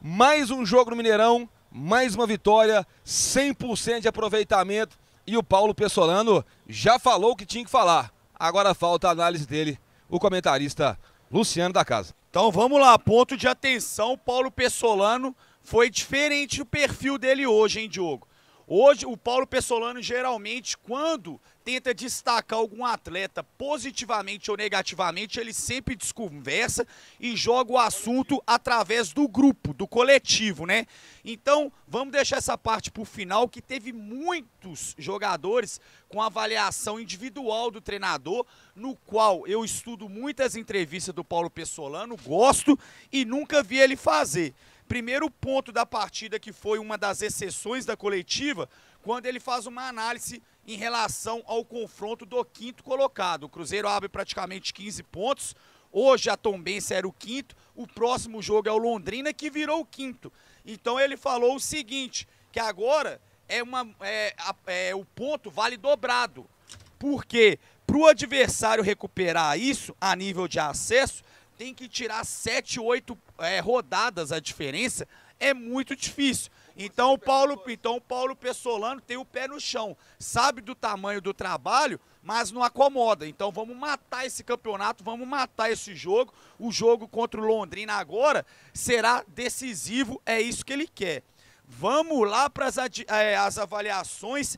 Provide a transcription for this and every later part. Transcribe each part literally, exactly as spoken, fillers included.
Mais um jogo no Mineirão, mais uma vitória, cem por cento de aproveitamento. E o Paulo Pessolano já falou o que tinha que falar. Agora falta a análise dele, o comentarista Luciano da Casa. Então vamos lá, ponto de atenção, Paulo Pessolano. Foi diferente o perfil dele hoje, hein, Diogo? Hoje, o Paulo Pessolano, geralmente, quando tenta destacar algum atleta positivamente ou negativamente, ele sempre desconversa e joga o assunto através do grupo, do coletivo, né? Então, vamos deixar essa parte para o final, que teve muitos jogadores com avaliação individual do treinador, no qual eu estudo muitas entrevistas do Paulo Pessolano, gosto e nunca vi ele fazer. Primeiro ponto da partida, que foi uma das exceções da coletiva, quando ele faz uma análise em relação ao confronto do quinto colocado. O Cruzeiro abre praticamente quinze pontos, hoje a Tombense era o quinto, o próximo jogo é o Londrina, que virou o quinto. Então ele falou o seguinte, que agora é uma, é, é, o ponto vale dobrado, porque para o adversário recuperar isso a nível de acesso, tem que tirar sete, oito é, rodadas a diferença, é muito difícil. Então o Paulo, então, o Paulo Pessolano tem o pé no chão, sabe do tamanho do trabalho, mas não acomoda. Então vamos matar esse campeonato, vamos matar esse jogo. O jogo contra o Londrina agora será decisivo, é isso que ele quer. Vamos lá para as é, as avaliações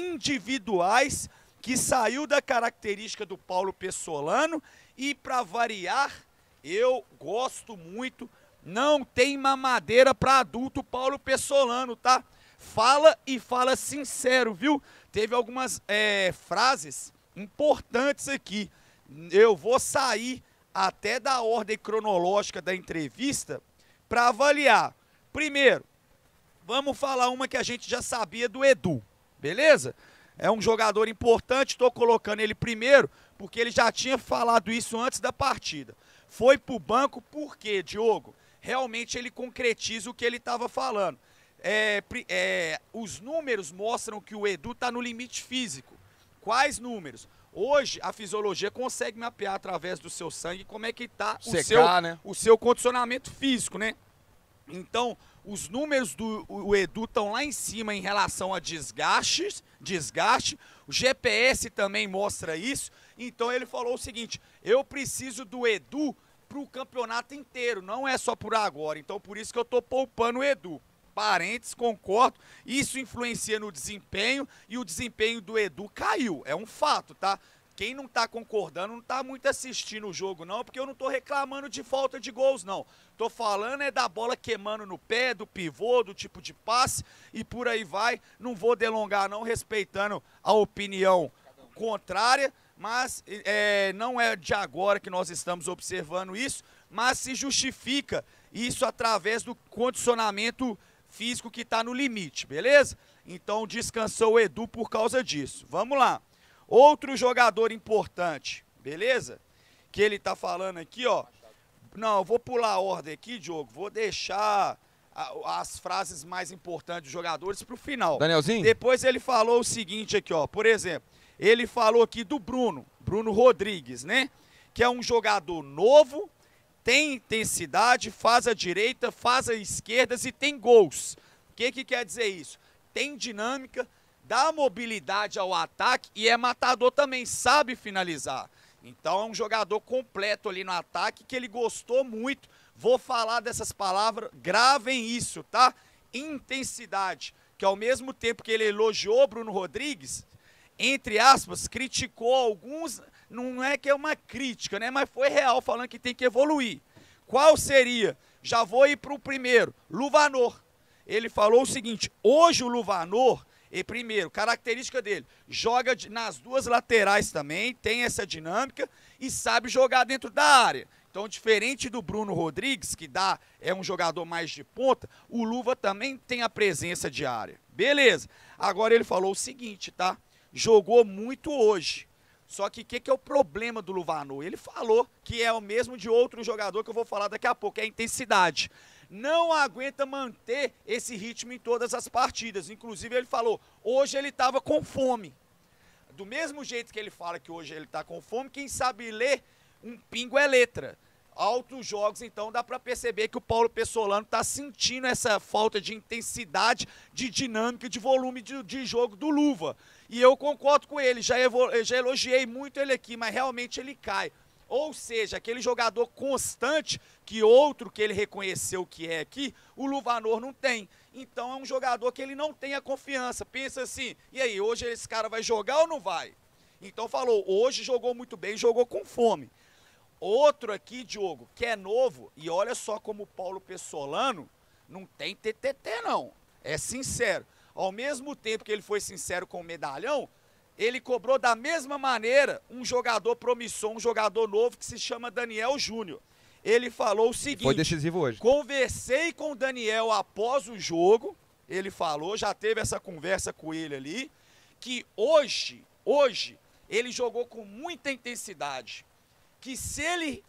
individuais, que saiu da característica do Paulo Pessolano, e para variar, eu gosto muito, não tem mamadeira para adulto Paulo Pessolano, tá? Fala e fala sincero, viu? Teve algumas é, frases importantes aqui. Eu vou sair até da ordem cronológica da entrevista para avaliar. Primeiro, vamos falar uma que a gente já sabia do Edu, beleza? É um jogador importante, estou colocando ele primeiro, porque ele já tinha falado isso antes da partida. Foi para o banco porque, Diogo, realmente ele concretiza o que ele estava falando. É, é, os números mostram que o Edu está no limite físico. Quais números? Hoje a fisiologia consegue mapear através do seu sangue como é que está o seu, né? o seu condicionamento físico, né? Então, os números do o Edu estão lá em cima em relação a desgastes, desgaste. O G P S também mostra isso. Então ele falou o seguinte, eu preciso do Edu para o campeonato inteiro, não é só por agora. Então por isso que eu estou poupando o Edu. Parentes, concordo, isso influencia no desempenho e o desempenho do Edu caiu, é um fato, tá? Quem não tá concordando não tá muito assistindo o jogo não, porque eu não tô reclamando de falta de gols não. Tô falando é da bola queimando no pé, do pivô, do tipo de passe e por aí vai. Não vou delongar não, respeitando a opinião contrária, mas é, não é de agora que nós estamos observando isso, mas se justifica isso através do condicionamento físico que está no limite, beleza? Então descansou o Edu por causa disso. Vamos lá. Outro jogador importante, beleza? Que ele tá falando aqui, ó. Não, eu vou pular a ordem aqui, Diogo. Vou deixar a, as frases mais importantes dos jogadores pro final. Danielzinho? Depois ele falou o seguinte aqui, ó. Por exemplo, ele falou aqui do Bruno, Bruno Rodrigues, né? Que é um jogador novo, tem intensidade, faz a direita, faz a esquerda e tem gols. O que que quer dizer isso? Tem dinâmica, dá mobilidade ao ataque e é matador também, sabe finalizar. Então é um jogador completo ali no ataque que ele gostou muito. Vou falar dessas palavras, gravem isso, tá? Intensidade, que ao mesmo tempo que ele elogiou Bruno Rodrigues, entre aspas, criticou alguns, não é que é uma crítica, né? Mas foi real, falando que tem que evoluir. Qual seria? Já vou ir para o primeiro, Luvanor. Ele falou o seguinte, hoje o Luvanor, e primeiro, característica dele, joga nas duas laterais também, tem essa dinâmica e sabe jogar dentro da área. Então, diferente do Bruno Rodrigues, que dá, é um jogador mais de ponta, o Luva também tem a presença de área. Beleza. Agora ele falou o seguinte, tá? Jogou muito hoje. Só que o que, que é o problema do Luvanor? Ele falou que é o mesmo de outro jogador que eu vou falar daqui a pouco, é a intensidade. Não aguenta manter esse ritmo em todas as partidas. Inclusive ele falou, hoje ele estava com fome. Do mesmo jeito que ele fala que hoje ele está com fome, quem sabe ler um pingo é letra. altos jogos, então dá para perceber que o Paulo Pessolano está sentindo essa falta de intensidade, de dinâmica, de volume de, de jogo do Luva. E eu concordo com ele, já, evo, já elogiei muito ele aqui, mas realmente ele cai. Ou seja, aquele jogador constante que outro que ele reconheceu que é aqui, o Luvanor não tem. Então é um jogador que ele não tem a confiança. Pensa assim, e aí, hoje esse cara vai jogar ou não vai? Então falou, hoje jogou muito bem, jogou com fome. Outro aqui, Diogo, que é novo, e olha só como o Paulo Pessolano não tem T T T não, é sincero. Ao mesmo tempo que ele foi sincero com o medalhão, ele cobrou da mesma maneira um jogador promissor, um jogador novo que se chama Daniel Júnior. Ele falou o seguinte... Foi decisivo hoje. Conversei com o Daniel após o jogo, ele falou, já teve essa conversa com ele ali, que hoje, hoje, ele jogou com muita intensidade. Que se ele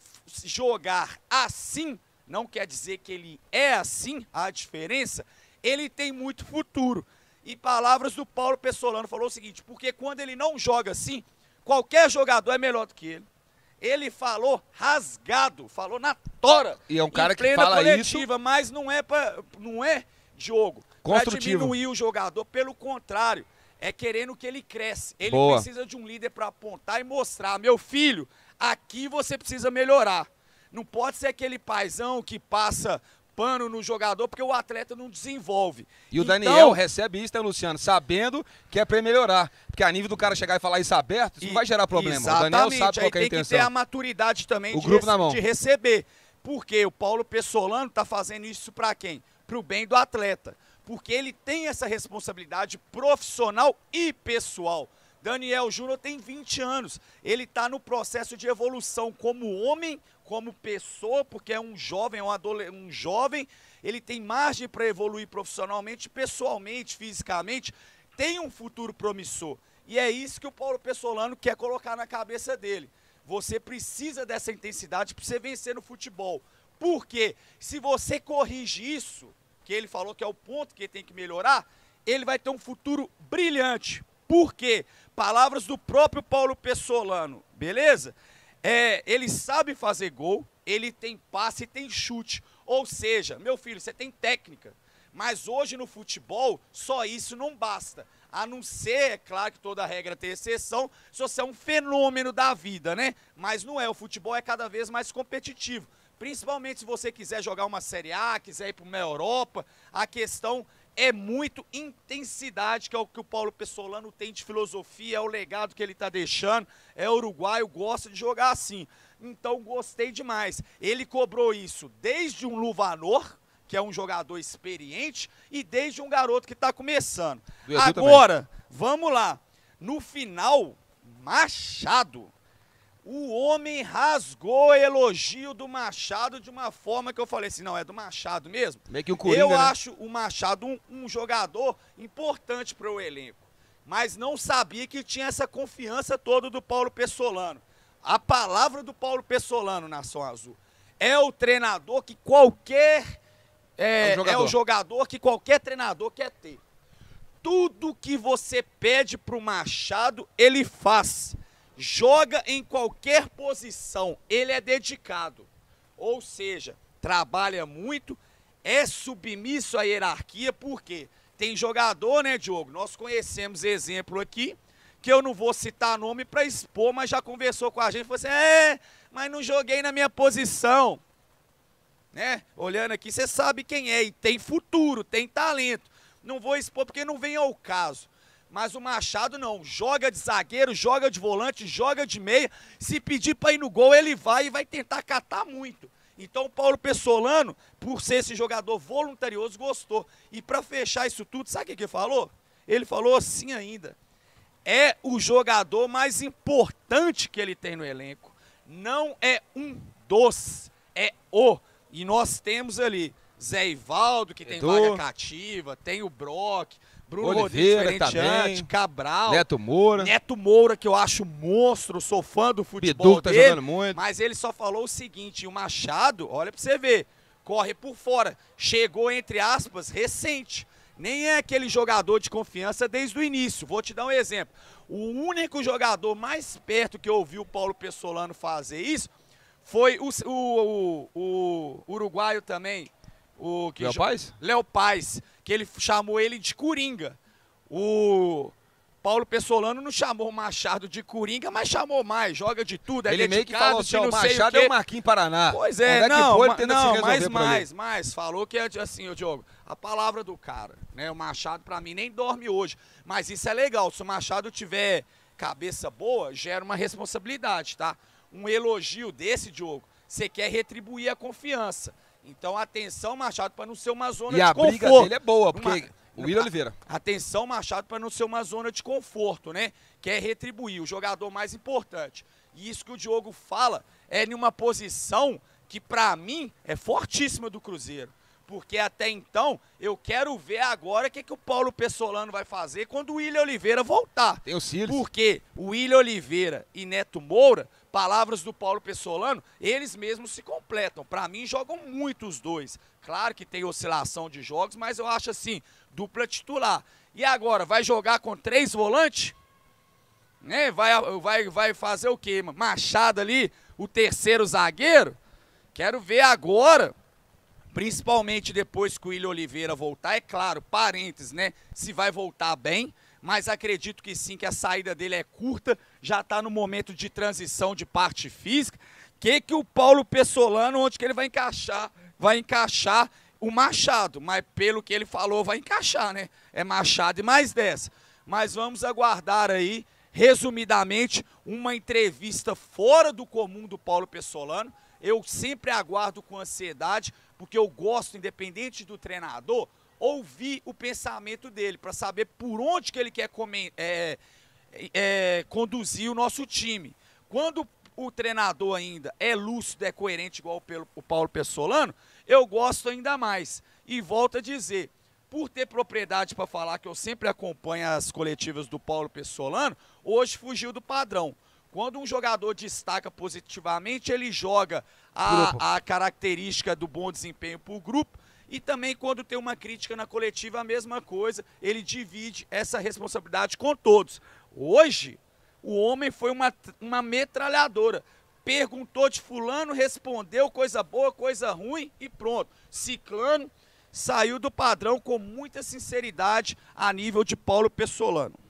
jogar assim, não quer dizer que ele é assim, a diferença, ele tem muito futuro. E palavras do Paulo Pessolano falou o seguinte, porque quando ele não joga assim, qualquer jogador é melhor do que ele. Ele falou rasgado, falou na tora. E é um cara em plena que fala coletiva, isso... mas não é, pra, não é jogo para diminuir o jogador, pelo contrário, é querendo que ele cresça. Ele Boa. precisa de um líder para apontar e mostrar, meu filho, aqui você precisa melhorar. Não pode ser aquele paizão que passa pano no jogador porque o atleta não desenvolve. E o então, Daniel recebe isso, né, Luciano? Sabendo que é pra melhorar. Porque a nível do cara chegar e falar isso aberto, isso e, não vai gerar problema. Exatamente. O Daniel sabe qual é a tem intenção. que ter a maturidade também o de, grupo na mão. de receber. Porque o Paulo Pessolano tá fazendo isso para quem? Pro bem do atleta. Porque ele tem essa responsabilidade profissional e pessoal. Daniel Júnior tem vinte anos, ele está no processo de evolução como homem, como pessoa, porque é um jovem, um, adolescente, um jovem, ele tem margem para evoluir profissionalmente, pessoalmente, fisicamente, tem um futuro promissor. E é isso que o Paulo Pessolano quer colocar na cabeça dele. Você precisa dessa intensidade para você vencer no futebol. Porque se você corrige isso, que ele falou que é o ponto que ele tem que melhorar, ele vai ter um futuro brilhante. Por quê? Palavras do próprio Paulo Pessolano, beleza? É, ele sabe fazer gol, ele tem passe e tem chute. Ou seja, meu filho, você tem técnica. Mas hoje no futebol, só isso não basta. A não ser, é claro que toda regra tem exceção, se você é um fenômeno da vida, né? Mas não é, o futebol é cada vez mais competitivo. Principalmente se você quiser jogar uma Série A, quiser ir para uma Europa, a questão é muito intensidade, que é o que o Paulo Pessolano tem de filosofia, é o legado que ele está deixando, é uruguaio, gosta de jogar assim. Então gostei demais. Ele cobrou isso desde um Luvanor, que é um jogador experiente, e desde um garoto que está começando. Agora, também. Vamos lá. No final, Machado. O homem rasgou elogio do Machado de uma forma que eu falei assim, não, é do Machado mesmo? Meio que um Coringa, eu né? acho o Machado um, um jogador importante para o elenco, mas não sabia que tinha essa confiança toda do Paulo Pessolano. A palavra do Paulo Pessolano, Nação Azul, é o treinador que qualquer... É, é, o é o jogador que qualquer treinador quer ter. Tudo que você pede para o Machado, ele faz. Joga em qualquer posição, ele é dedicado. Ou seja, trabalha muito, é submisso à hierarquia, porque tem jogador, né, Diogo? Nós conhecemos exemplo aqui, que eu não vou citar nome para expor, mas já conversou com a gente, falou assim, é, mas não joguei na minha posição. Né? Olhando aqui, você sabe quem é, e tem futuro, tem talento. Não vou expor porque não vem ao caso. Mas o Machado não, joga de zagueiro, joga de volante, joga de meia. Se pedir para ir no gol, ele vai e vai tentar catar muito. Então o Paulo Pessolano, por ser esse jogador voluntarioso, gostou. E para fechar isso tudo, sabe o que ele falou? Ele falou assim ainda. É o jogador mais importante que ele tem no elenco. Não é um dos, é o. E nós temos ali Zé Ivaldo, que tem Edu, vaga cativa, tem o Brock, Bruno Oliveira, Rodrigues, diferente, Cabral, Neto Moura. Neto Moura, que eu acho monstro, sou fã do futebol Bidu, que tá dele, jogando muito. mas ele só falou o seguinte, o Machado, olha pra você ver, corre por fora, chegou, entre aspas, recente. Nem é aquele jogador de confiança desde o início. Vou te dar um exemplo. O único jogador mais perto que eu ouvi o Paulo Pessolano fazer isso Foi o, o, o, o uruguaio também, o que Léo Paz? Léo Paz, que ele chamou ele de Coringa. O Paulo Pessolano não chamou o Machado de Coringa, mas chamou mais, joga de tudo, é Ele meio que dedicado, falou assim, ó, o não sei Machado o quê. é o Marquinhos Paraná. Pois é, Onde não, que foi, ele ma- tenta não, se resolver mas por ali. mais, mais, falou que é assim, ô Diogo, a palavra do cara, né, o Machado pra mim nem dorme hoje, mas isso é legal, se o Machado tiver cabeça boa, gera uma responsabilidade, tá? Um elogio desse, Diogo, você quer retribuir a confiança, então atenção, Machado, pra não ser uma zona E de a conforto. briga dele é boa, porque Uma- o William Oliveira. Atenção, Machado, para não ser uma zona de conforto, né? Quer retribuir, o jogador mais importante. E isso que o Diogo fala é em uma posição que, para mim, é fortíssima do Cruzeiro. Porque até então, eu quero ver agora o que, que o Paulo Pessolano vai fazer quando o William Oliveira voltar. Tem o Cílios. Porque o William Oliveira e Neto Moura, palavras do Paulo Pessolano, eles mesmos se completam. Para mim, jogam muito os dois. Claro que tem oscilação de jogos, mas eu acho assim, dupla titular. E agora, vai jogar com três volantes? Né? Vai, vai, vai fazer o quê? Machado ali, o terceiro zagueiro? Quero ver agora, principalmente depois que o William Oliveira voltar, é claro, parênteses, né? Se vai voltar bem, mas acredito que sim, que a saída dele é curta, já está no momento de transição de parte física. O que, que o Paulo Pessolano, onde que ele vai encaixar? Vai encaixar o Machado, mas pelo que ele falou, vai encaixar, né? É Machado e mais dez. Mas vamos aguardar aí, resumidamente, uma entrevista fora do comum do Paulo Pessolano. Eu sempre aguardo com ansiedade, porque eu gosto, independente do treinador, ouvir o pensamento dele, para saber por onde que ele quer comer, é, é, conduzir o nosso time. Quando o treinador ainda é lúcido, é coerente, igual pelo, o Paulo Pessolano, eu gosto ainda mais. E volto a dizer, por ter propriedade para falar que eu sempre acompanho as coletivas do Paulo Pessolano, hoje fugiu do padrão. Quando um jogador destaca positivamente, ele joga a, a característica do bom desempenho para o grupo. E também quando tem uma crítica na coletiva, a mesma coisa, ele divide essa responsabilidade com todos. Hoje, o homem foi uma, uma metralhadora. Perguntou de fulano, respondeu coisa boa, coisa ruim e pronto. Ciclano saiu do padrão com muita sinceridade a nível de Paulo Pessolano.